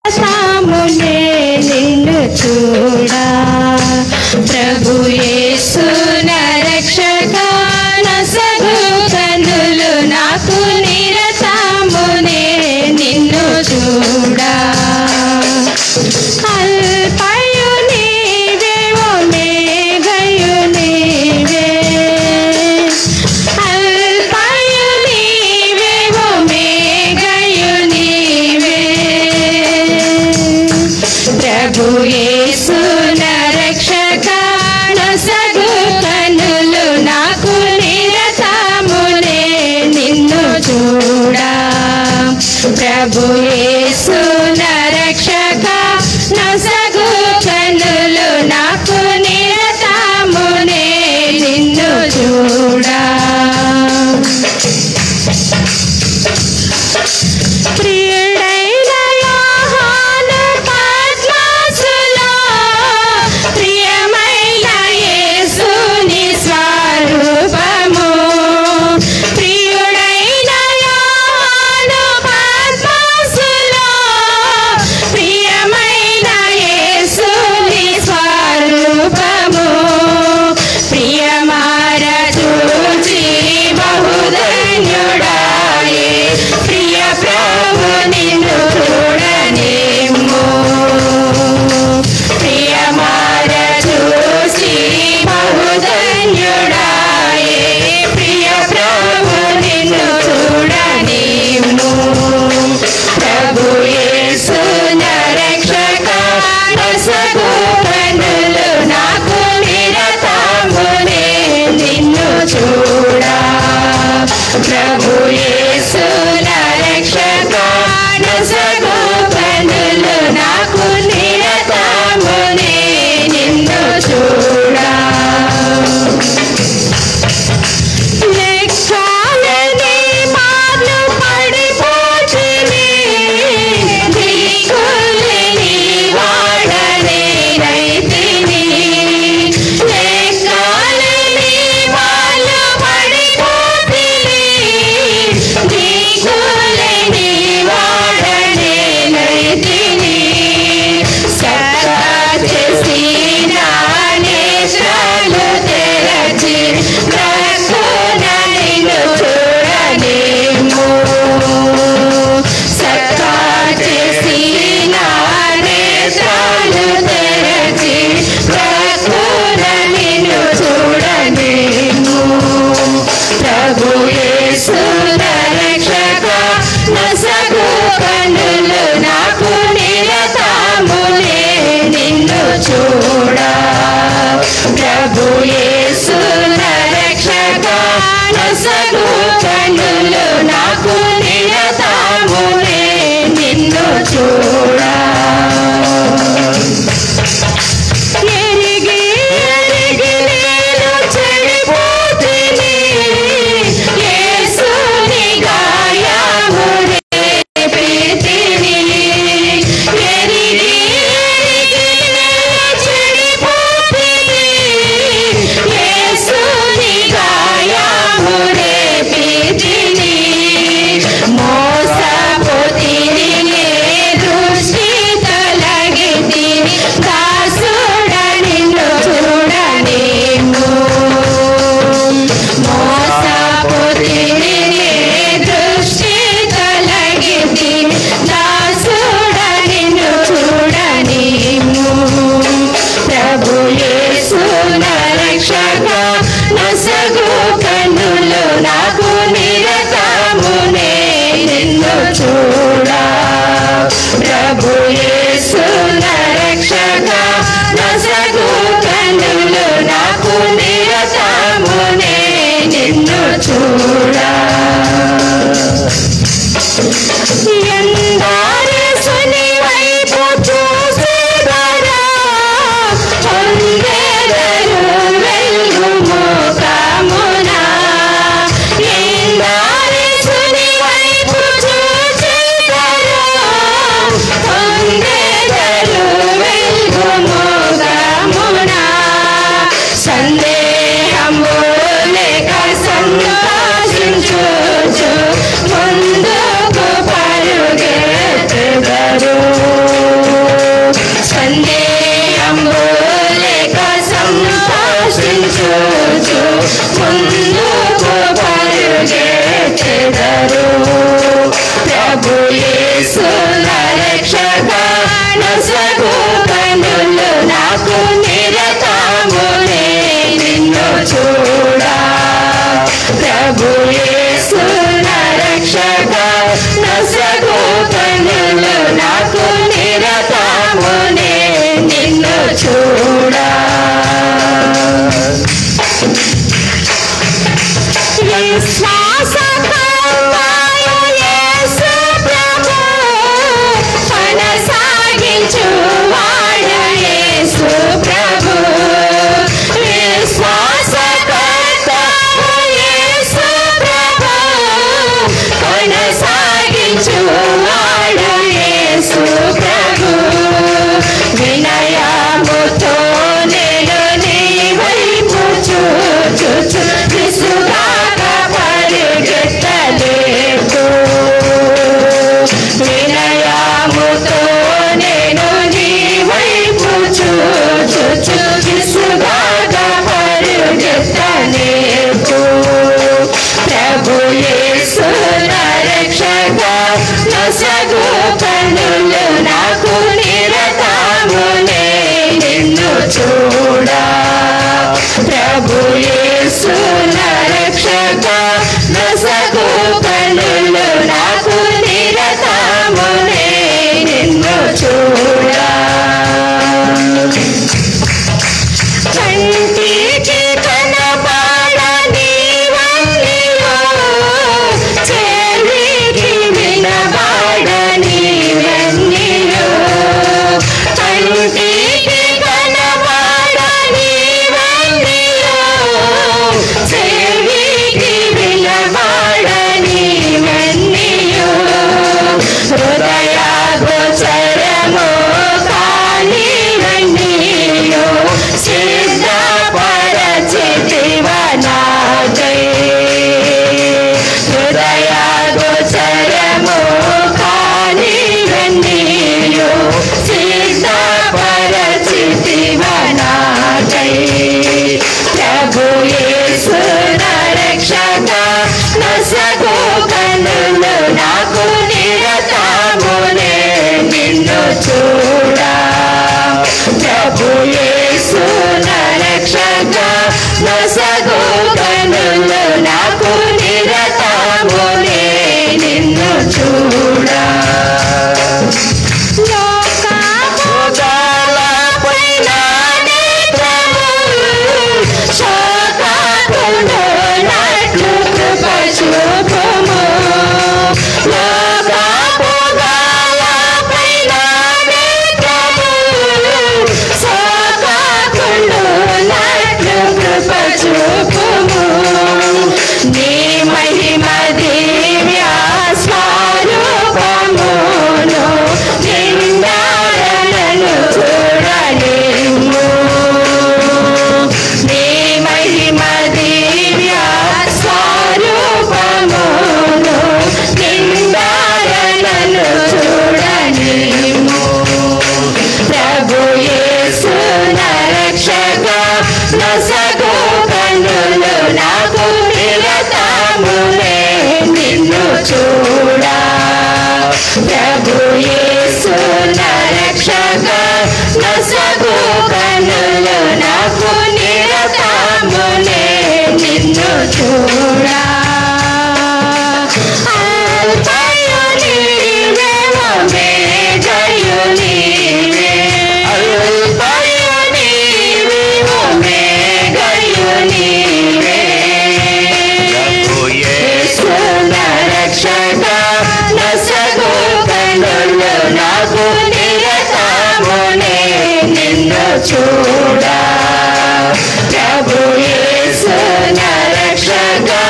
సామునే నిన్ను చూడా ప్రభు యేసు నా రక్షక నసగు కన్నులు నాకు నిరతమునే నిన్ను చూడా అల్పయు నీవే ఒమేగయు నీవే అల్పయు నీవే ఒమేగయు నీవే ప్రభు యేసు నా రక్షక నసగు కన్నులు నాకు నిరతమునే నిన్ను చూడా ప్రభు యేసు నా రక్షక నసగు కన్నులు నాకు నిరతమునే నిన్ను చూడా ప్రియుడైన యోహాను పద్మసులో ప్రియమైన యేసుని స్వరూపము ప్రియుడైన యోహాను పద్మసులో ప్రియమైన యేసుని స్వరూపము ప్రియమార చూచి బహుధన్యుడాయే ప్రియ ప్రభు నిన్ను చూడనేమో ప్రియమార చూసి బహుధన్యుడాయే ప్రియ ప్రభు నిన్ను చూడనేమో ప్రభు యేసు నా రక్షక నసగు కన్నులు నాకు నిరతమునే నిన్ను చూడా ప్రభు యేసు నా రక్షక నసగు కన్నులు నాకు నిరతమునే నిన్ను చూడా లెక్కలేని మార్లు పడిపోతిని దిక్కులేని వాడనే రైతిని లెక్కలేని మార్లు పడిపోతిని దిక్కులేని వాడనే రైతిని సత్తా చేసి నా నేత్రాలు తెరచి బ్రతుకున నిన్ను చూడనేమో సత్తా చేసి నా నేత్రాలు తెరచి బ్రతుకున నిన్ను చూడనేమో ప్రభు యేసు నా రక్షక నసగు కన్నులు నాకు నిరతమునే నిన్ను చూడా ప్రభు యేసు నా రక్షక నసగు కన్నులు నాకు నిరతమునే నిన్ను చూడా ఎరిగి ఎరిగి నేను చెడిపోతిని యేసుని గాయమునే ప్రీతిని ఎరిగి ఎరిగి నేను చెడిపోతిని యేసుని గాయమునే ప్రీతిని మోసపోతిని దృష్టి తొలగితిని దాసుడ నిన్ను చూడనేమో మోసపోతిని దృష్టి తొలగితిని దాసుడ నిన్ను చూడనేమో ప్రభు యేసు నా రక్షక నసగు కన్నులు నాకు నిరతమునే నిన్ను చూడా ప్రభు యేసు నా రక్షక నసగు కన్నులు నాకు నిరతమునే నిన్ను చూడా ఎందారేసుని వైపు చూసేదరా పొందెదరు వెలుగు ముఖమునా ఎందారేసుని వైపు చూసేదరా పొందెదరు వెలుగు ముఖమునా సందేహము లేక సంతోషించుచు ముందుకు పరుగే నిరతమునే నిన్ను చూడా ప్రభు యేసు నా రక్షక నొసగు కన్నులు నాకు నిరతమునే నిన్ను చూడా విశ్వాసకర్తయు యేసు ప్రభు కొనసాగించువాడు యేసు ప్రభు విశ్వాసకర్తయు యేసు ప్రభు కొనసాగించువాడు యేసు ప్రభు వినయముతో నేను నీ వైపు చూచుచు విసుగాక పరిగెత్తలేదు వినయముతో నేను నీ వైపు చూచుచు విసుగాక పరిగెత్తలేదు ప్రభు యేసు నా రక్షక నొసగు కన్నులు నాకు నిరతమునే నిన్ను చూడా ప్రభు యేసు నా రక్షక నొసగు కన్నులు నాకు నిరతమునే నిన్ను చూడా కంటికి కనపడని వన్నీయో చెవికి వినబడని వన్నీయో కంటికి కనపడని వన్నీయో చెవికి వినబడని వన్నీయో హృదయ గోచరము కాని వన్నీయో సిద్ధపరచితివనాకై హృదయ గోచరము కాని వన్నీయో సిద్ధపరచితివనాకై ప్రభు యేసు నా రక్షక నొసగు కన్నులు నాకు నిరతమునే నిన్ను చూడా ప్రభు యేసు నా రక్షక నొసగు కన్నులు నాకు నిరతమునే నిన్ను చూడా లోకముగలపైన నేత్రములు శోకకుండునట్లు కృప చూపుము లోకముగలపైన నేత్రములు శోకకుండునట్లు కృప చూపుము నీ మహిమ దివ్య స్వరూపమును నిండారనను చూడనిమ్ము నీ మహిమ దివ్య స్వరూపమును నిండారనను చూడనిమ్ము ప్రభు యేసు నా రక్షక నొసగు కన్నులు నాకు నిరతమునే నిన్ను చూడా ప్రభు యేసు నా రక్షక నొసగు కన్నులు నాకు నిరతమునే నిన్ను చూడా అల్పయు నీవే ఒమేగయు నీవే అల్పయు నీవే ఒమేగయు నీవే యేసు నా రక్షక నొసగు కన్నులు నాకు నిరతమునే నిన్ను చూడా ప్రభు యేసు నా రక్షక